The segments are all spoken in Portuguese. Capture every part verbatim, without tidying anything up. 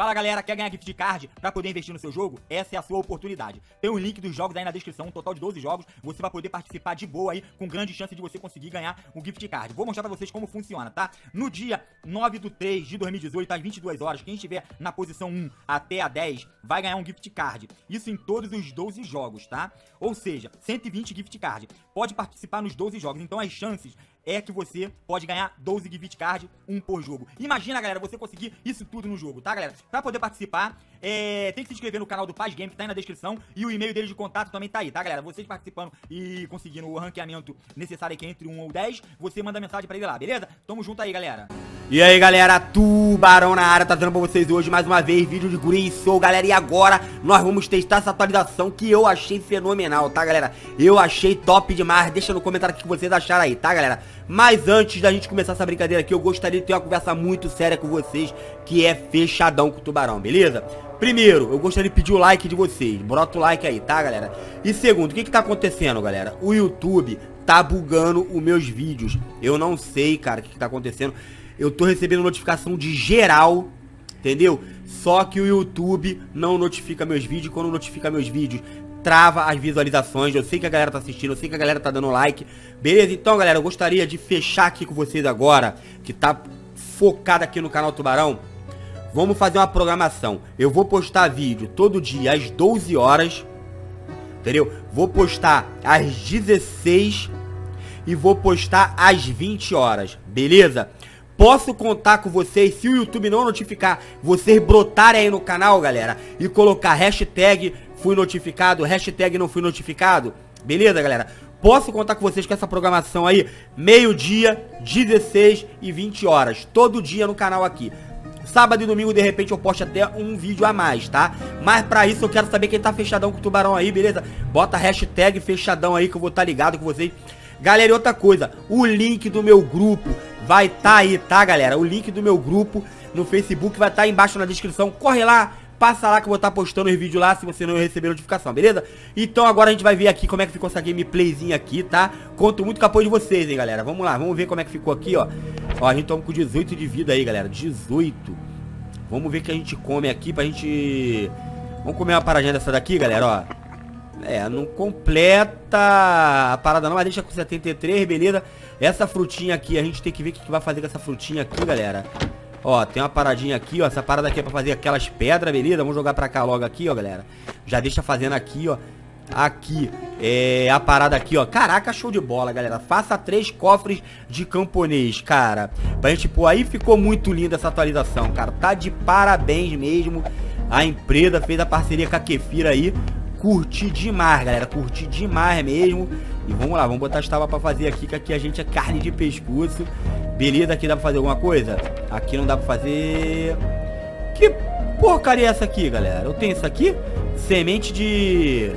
Fala galera, quer ganhar gift card pra poder investir no seu jogo? Essa é a sua oportunidade. Tem um link dos jogos aí na descrição, um total de doze jogos. Você vai poder participar de boa aí, com grande chance de você conseguir ganhar um gift card. Vou mostrar pra vocês como funciona, tá? No dia nove do três de dois mil e dezoito, às vinte e duas horas, quem estiver na posição um até a dez vai ganhar um gift card. Isso em todos os doze jogos, tá? Ou seja, cento e vinte gift card. Pode participar nos doze jogos, então as chances é que você pode ganhar doze gift card, um por jogo. Imagina, galera, você conseguir isso tudo no jogo, tá, galera? Pra poder participar, é... tem que se inscrever no canal do Paz Game, que tá aí na descrição, e o e-mail dele de contato também tá aí, tá, galera? Vocês participando e conseguindo o ranqueamento necessário aqui entre um ou dez, você manda mensagem pra ele lá, beleza? Tamo junto aí, galera. E aí, galera, Tubarão na área, tá dando pra vocês hoje mais uma vez vídeo de Green Soul, galera. E agora nós vamos testar essa atualização que eu achei fenomenal, tá, galera? Eu achei top demais. Deixa no comentário o que vocês acharam aí, tá, galera? Mas antes da gente começar essa brincadeira aqui, eu gostaria de ter uma conversa muito séria com vocês, que é fechadão com o Tubarão, beleza? Primeiro, eu gostaria de pedir o like de vocês. Bota o like aí, tá, galera? E segundo, o que que tá acontecendo, galera? O YouTube tá bugando os meus vídeos. Eu não sei, cara, o que que tá acontecendo. Eu tô recebendo notificação de geral, entendeu? Só que o YouTube não notifica meus vídeos. Quando notifica meus vídeos, trava as visualizações. Eu sei que a galera tá assistindo, eu sei que a galera tá dando like. Beleza? Então, galera, eu gostaria de fechar aqui com vocês agora, que tá focado aqui no canal Tubarão. Vamos fazer uma programação. Eu vou postar vídeo todo dia às doze horas, entendeu? Vou postar às dezesseis e vou postar às vinte horas, beleza? Posso contar com vocês, se o YouTube não notificar, vocês brotarem aí no canal, galera, e colocar hashtag fui notificado, hashtag não fui notificado, beleza, galera? Posso contar com vocês com essa programação aí, meio-dia, dezesseis e vinte horas, todo dia no canal aqui. Sábado e domingo, de repente, eu posto até um vídeo a mais, tá? Mas pra isso eu quero saber quem tá fechadão com o Tubarão aí, beleza? Bota hashtag fechadão aí que eu vou estar ligado com vocês. Galera, e outra coisa, o link do meu grupo vai tá aí, tá, galera? O link do meu grupo no Facebook vai estar tá aí embaixo na descrição. Corre lá, passa lá que eu vou estar tá postando os vídeos lá se você não receber notificação, beleza? Então agora a gente vai ver aqui como é que ficou essa gameplayzinha aqui, tá? Conto muito com o apoio de vocês, hein, galera? Vamos lá, vamos ver como é que ficou aqui, ó. Ó, a gente toma com dezoito de vida aí, galera, dezoito. Vamos ver o que a gente come aqui pra gente... Vamos comer uma paradinha dessa daqui, galera, ó. É, não completa a parada não, mas deixa com setenta e três, beleza? Essa frutinha aqui, a gente tem que ver o que, que vai fazer com essa frutinha aqui, galera. Ó, tem uma paradinha aqui, ó. Essa parada aqui é pra fazer aquelas pedras, beleza? Vamos jogar pra cá logo aqui, ó, galera. Já deixa fazendo aqui, ó. Aqui, é a parada aqui, ó. Caraca, show de bola, galera. Faça três cofres de camponês, cara. Pra gente pôr, aí ficou muito linda essa atualização, cara. Tá de parabéns mesmo. A empresa fez a parceria com a Kefir aí. Curti demais, galera, curti demais mesmo. E vamos lá, vamos botar as tábuas pra fazer aqui, que aqui a gente é carne de pescoço. Beleza, aqui dá pra fazer alguma coisa? Aqui não dá pra fazer... Que porcaria é essa aqui, galera? Eu tenho isso aqui? Semente de...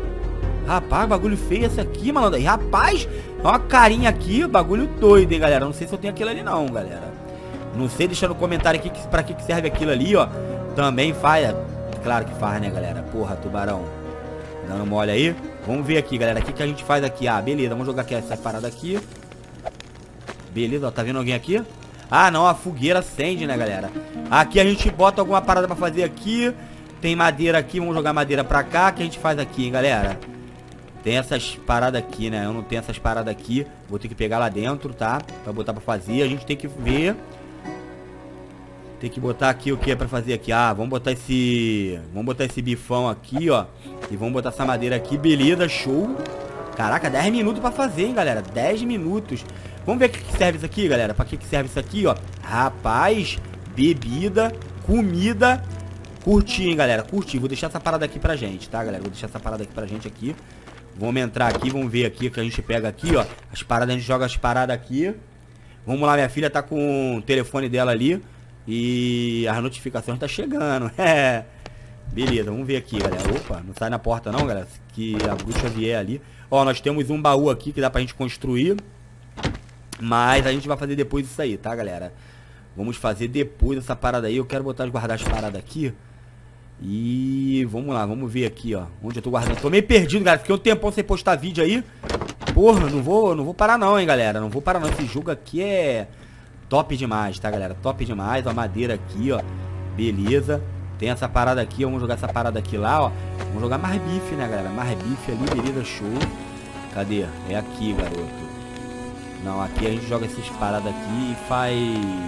Rapaz, bagulho feio esse aqui, malandro. E rapaz, é uma carinha aqui, bagulho doido, hein, galera? Não sei se eu tenho aquilo ali não, galera. Não sei, deixa no comentário aqui pra que serve aquilo ali, ó. Também faz, claro que faz, né, galera? Porra, Tubarão. Dando mole aí. Vamos ver aqui, galera. O que, que a gente faz aqui? Ah, beleza. Vamos jogar aqui essa parada aqui. Beleza, ó. Tá vendo alguém aqui? Ah, não. A fogueira acende, né, galera? Aqui a gente bota alguma parada pra fazer aqui. Tem madeira aqui. Vamos jogar madeira pra cá. O que a gente faz aqui, hein, galera? Tem essas paradas aqui, né? Eu não tenho essas paradas aqui. Vou ter que pegar lá dentro, tá? Pra botar pra fazer. A gente tem que ver... Tem que botar aqui o que é pra fazer aqui. Ah, vamos botar esse... Vamos botar esse bifão aqui, ó. E vamos botar essa madeira aqui. Beleza, show. Caraca, dez minutos pra fazer, hein, galera. dez minutos. Vamos ver o que, que serve isso aqui, galera. Pra que, que serve isso aqui, ó. Rapaz, bebida, comida. Curti, hein, galera. Curti. Vou deixar essa parada aqui pra gente, tá, galera? Vou deixar essa parada aqui pra gente aqui. Vamos entrar aqui, vamos ver aqui o que a gente pega aqui, ó. As paradas, a gente joga as paradas aqui. Vamos lá, minha filha tá com o telefone dela ali. E as notificações tá chegando. É. Beleza, vamos ver aqui, galera. Opa, não sai na porta não, galera. Que a bruxa vier ali. Ó, nós temos um baú aqui que dá pra gente construir. Mas a gente vai fazer depois isso aí, tá, galera? Vamos fazer depois essa parada aí. Eu quero botar, guardar as paradas aqui. E vamos lá, vamos ver aqui, ó. Onde eu tô guardando. Tô meio perdido, galera. Fiquei um tempão sem postar vídeo aí. Porra, não vou, não vou parar não, hein, galera. Não vou parar não. Esse jogo aqui é... top demais, tá, galera? Top demais. Ó, a madeira aqui, ó. Beleza. Tem essa parada aqui, vamos jogar essa parada aqui lá, ó. Vamos jogar mais bife, né, galera? Mais bife ali, beleza, show. Cadê? É aqui, garoto. Não, aqui a gente joga essas paradas aqui e faz...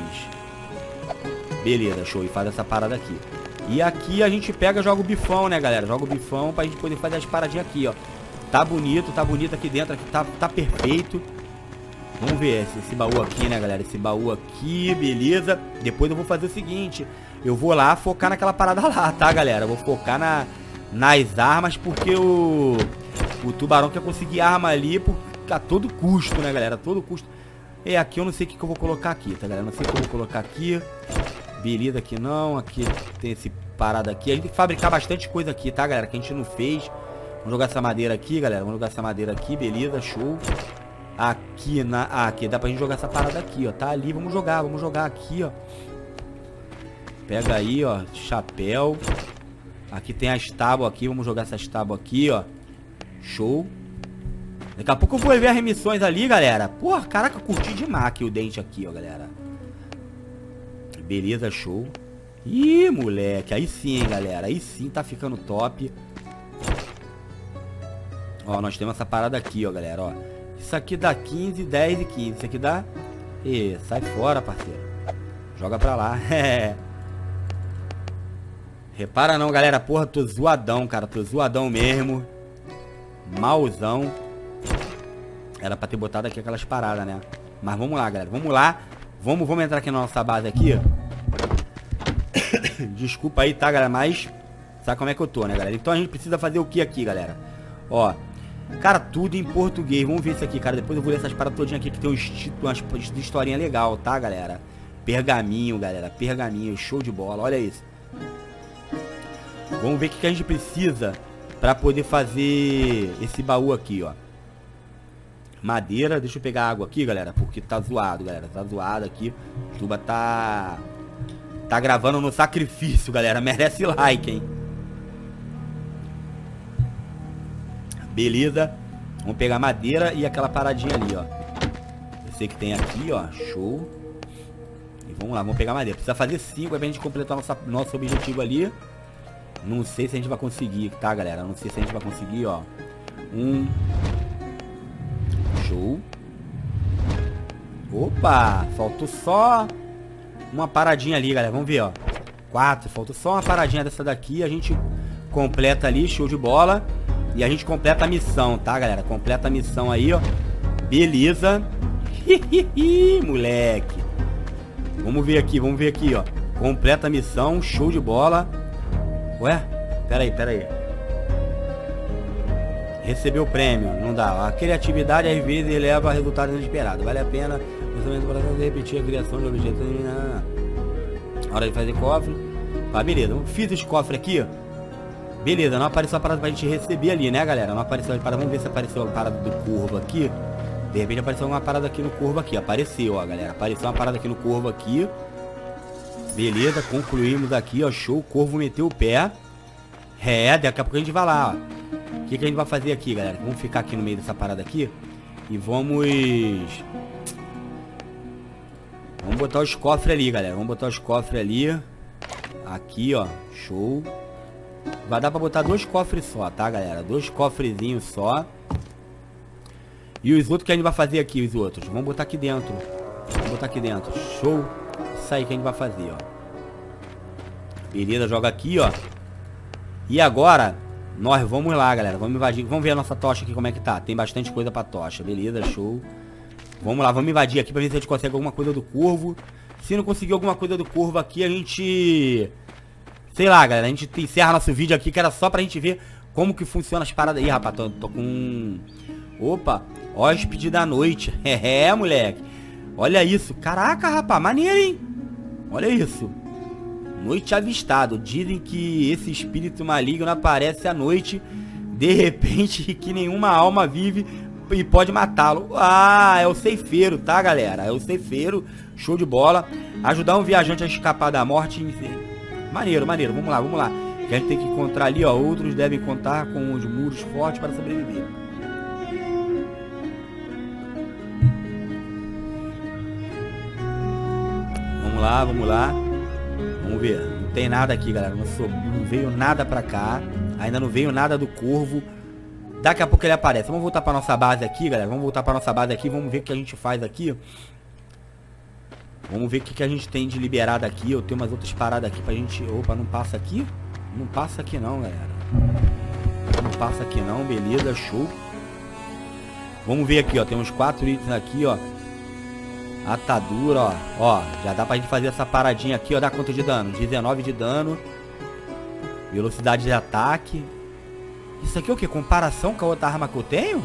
Beleza, show. E faz essa parada aqui. E aqui a gente pega e joga o bifão, né, galera? Joga o bifão pra gente poder fazer as paradinhas aqui, ó. Tá bonito, tá bonito aqui dentro, aqui tá, tá perfeito. Vamos ver esse, esse baú aqui, né, galera? Esse baú aqui, beleza. Depois eu vou fazer o seguinte. Eu vou lá focar naquela parada lá, tá, galera? Eu vou focar na, nas armas, porque o, o tubarão quer conseguir arma ali por, a todo custo, né, galera? A todo custo. E aqui eu não sei o que, que eu vou colocar aqui, tá, galera? Não sei o que eu vou colocar aqui. Beleza, aqui não. Aqui tem esse parada aqui. A gente tem que fabricar bastante coisa aqui, tá, galera? Que a gente não fez. Vamos jogar essa madeira aqui, galera. Vamos jogar essa madeira aqui, beleza, show. Aqui na... Ah, aqui dá pra gente jogar essa parada aqui, ó. Tá ali, vamos jogar, vamos jogar aqui, ó. Pega aí, ó, chapéu. Aqui tem as tábuas aqui, vamos jogar essas tábuas aqui, ó. Show. Daqui a pouco eu vou ver as remissões ali, galera. Porra, caraca, curti demais aqui o dente aqui, ó, galera. Beleza, show. Ih, moleque, aí sim, hein, galera. Aí sim tá ficando top. Ó, nós temos essa parada aqui, ó, galera, ó. Isso aqui dá quinze, dez e quinze. Isso aqui dá... Ih, sai fora, parceiro. Joga pra lá. É... Repara não, galera. Porra, tô zoadão, cara. Tô zoadão mesmo. Malzão. Era pra ter botado aqui aquelas paradas, né? Mas vamos lá, galera. Vamos lá. Vamos, vamos entrar aqui na nossa base aqui. Desculpa aí, tá, galera? Mas sabe como é que eu tô, né, galera? Então a gente precisa fazer o que aqui, galera? Ó. Cara, tudo em português. Vamos ver isso aqui, cara. Depois eu vou ler essas paradas todinhas aqui que tem uns títulos, umas historinha legal, tá, galera? Pergaminho, galera. Pergaminho. Show de bola. Olha isso. Vamos ver o que, que a gente precisa pra poder fazer esse baú aqui, ó. Madeira. Deixa eu pegar água aqui, galera, porque tá zoado, galera. Tá zoado aqui. O Tuba tá... Tá gravando no sacrifício, galera. Merece like, hein. Beleza. Vamos pegar madeira e aquela paradinha ali, ó. Eu sei que tem aqui, ó. Show. E vamos lá, vamos pegar madeira. Precisa fazer cinco é pra gente completar nossa, nosso objetivo ali. Não sei se a gente vai conseguir, tá, galera? Não sei se a gente vai conseguir, ó. Um. Show. Opa! Faltou só uma paradinha ali, galera. Vamos ver, ó. Quatro. Faltou só uma paradinha dessa daqui. A gente completa ali, show de bola. E a gente completa a missão, tá, galera? Completa a missão aí, ó. Beleza. Hihihi, moleque. Vamos ver aqui, vamos ver aqui, ó. Completa a missão, show de bola. Ué? Pera aí, pera aí. Recebeu o prêmio, não dá. A criatividade às vezes leva a resultados inesperados. Vale a pena você repetir a criação de objetos. Hora de fazer cofre. Tá, beleza. Fiz esse cofre aqui, ó. Beleza, não apareceu a parada pra gente receber ali, né, galera? Não apareceu a parada. Vamos ver se apareceu a parada do corvo aqui. De repente apareceu uma parada aqui no corvo aqui. Apareceu, ó, galera. Apareceu uma parada aqui no corvo aqui. Beleza, concluímos aqui, ó. Show, o corvo meteu o pé. É, daqui a pouco a gente vai lá, ó. O que, que a gente vai fazer aqui, galera? Vamos ficar aqui no meio dessa parada aqui. E vamos... Vamos botar os cofres ali, galera. Vamos botar os cofres ali. Aqui, ó. Show. Vai dar pra botar dois cofres só, tá, galera? Dois cofrezinhos só. E os outros que a gente vai fazer aqui, os outros? Vamos botar aqui dentro. Vamos botar aqui dentro. Show. Isso aí que a gente vai fazer, ó. Beleza, joga aqui, ó. E agora, nós vamos lá, galera. Vamos invadir. Vamos ver a nossa tocha aqui, como é que tá. Tem bastante coisa pra tocha. Beleza, show. Vamos lá, vamos invadir aqui pra ver se a gente consegue alguma coisa do corvo. Se não conseguir alguma coisa do corvo aqui, a gente... Sei lá, galera, a gente encerra nosso vídeo aqui, que era só pra gente ver como que funciona as paradas. Ih, rapaz, tô, tô com... Opa, hóspede da noite. É, moleque. Olha isso. Caraca, rapaz, maneiro, hein? Olha isso. Noite avistado. Dizem que esse espírito maligno aparece à noite, de repente, que nenhuma alma vive e pode matá-lo. Ah, é o ceifeiro, tá, galera? É o ceifeiro. Show de bola. Ajudar um viajante a escapar da morte. Maneiro, maneiro. Vamos lá, vamos lá. Que a gente tem que encontrar ali, ó. Outros devem contar com os muros fortes para sobreviver. Vamos lá, vamos lá. Vamos ver. tem nada aqui, galera. Não, sou, não veio nada pra cá. Ainda não veio nada do corvo. Daqui a pouco ele aparece. Vamos voltar pra nossa base aqui, galera. Vamos voltar pra nossa base aqui. Vamos ver o que a gente faz aqui. Vamos ver o que, que a gente tem de liberado aqui. Eu tenho umas outras paradas aqui pra gente... Opa, não passa aqui? Não passa aqui não, galera. Não passa aqui não. Beleza, show. Vamos ver aqui, ó. Tem uns quatro itens aqui, ó. Atadura, ó. Ó, já dá pra gente fazer essa paradinha aqui, ó. Dá quanto de dano? dezenove de dano. Velocidade de ataque. Isso aqui é o que? Comparação com a outra arma que eu tenho?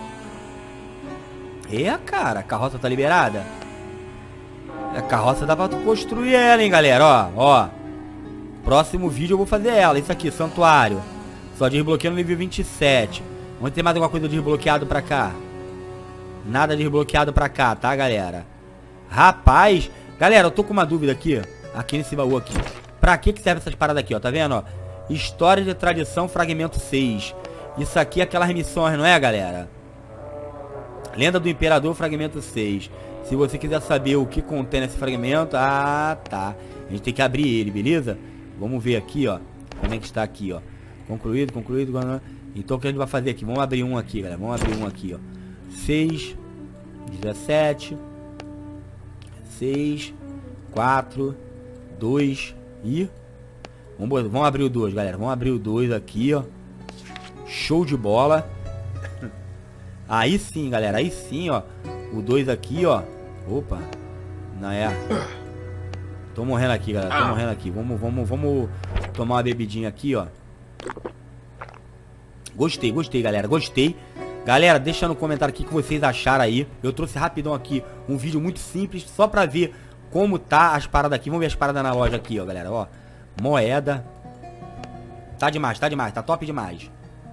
É, cara. A carroça tá liberada? A carroça dá pra tu construir ela, hein, galera. Ó, ó. Próximo vídeo eu vou fazer ela. Isso aqui, santuário. Só desbloqueio no nível vinte e sete. Vamos ter mais alguma coisa desbloqueado pra cá? Nada desbloqueado pra cá, tá, galera? Rapaz, galera, eu tô com uma dúvida aqui. Aqui nesse baú aqui. Pra que que serve essas paradas aqui, ó? Tá vendo, ó? História de tradição, fragmento seis. Isso aqui é aquelas missões, não é, galera? Lenda do Imperador, fragmento seis. Se você quiser saber o que contém nesse fragmento... Ah, tá. A gente tem que abrir ele, beleza? Vamos ver aqui, ó. Como é que está aqui, ó. Concluído, concluído. Então o que a gente vai fazer aqui? Vamos abrir um aqui, galera. Vamos abrir um aqui, ó. seis, dezessete, seis, quatro, dois e... Vamos, vamos abrir o dois, galera. Vamos abrir o dois aqui, ó. Show de bola. Aí sim, galera. Aí sim, ó. O dois aqui, ó. Opa. Não é. Tô morrendo aqui, galera. Tô morrendo aqui. Vamos, vamos, vamos tomar uma bebidinha aqui, ó. Gostei, gostei, galera. Gostei. Galera, deixa no comentário o que vocês acharam aí. Eu trouxe rapidão aqui um vídeo muito simples, só pra ver como tá as paradas aqui. Vamos ver as paradas na loja aqui, ó, galera, ó. Moeda. Tá demais, tá demais, tá top demais.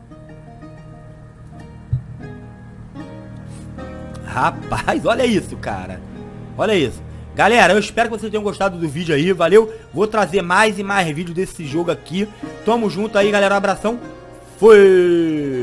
Rapaz, olha isso, cara. Olha isso. Galera, eu espero que vocês tenham gostado do vídeo aí, valeu? Vou trazer mais e mais vídeos desse jogo aqui. Tamo junto aí, galera, um abração. Fui!